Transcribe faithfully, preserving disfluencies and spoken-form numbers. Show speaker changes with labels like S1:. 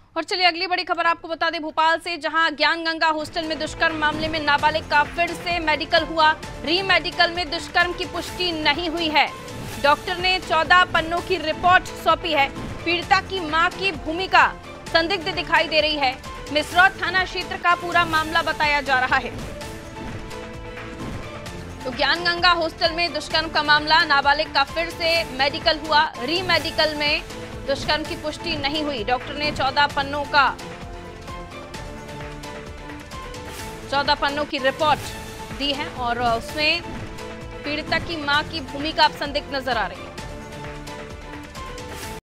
S1: और चलिए अगली बड़ी खबर आपको बता दें भोपाल से, जहां ज्ञान गंगा हॉस्टल में दुष्कर्म मामले में नाबालिग का फिर से मेडिकल हुआ। री मेडिकल में दुष्कर्म की पुष्टि नहीं हुई है। डॉक्टर ने चौदह पन्नों की रिपोर्ट सौंपी है। पीड़िता की मां की भूमिका संदिग्ध दिखाई दे रही है। मिसरौद थाना क्षेत्र का पूरा मामला बताया जा रहा है। तो ज्ञान गंगा हॉस्टल में दुष्कर्म का मामला, नाबालिग का फिर से मेडिकल हुआ। री मेडिकल में दुष्कर्म की पुष्टि नहीं हुई। डॉक्टर ने चौदह पन्नों का चौदह पन्नों की रिपोर्ट दी है और उसमें पीड़िता की मां की भूमिका अब संदिग्ध नजर आ रही है।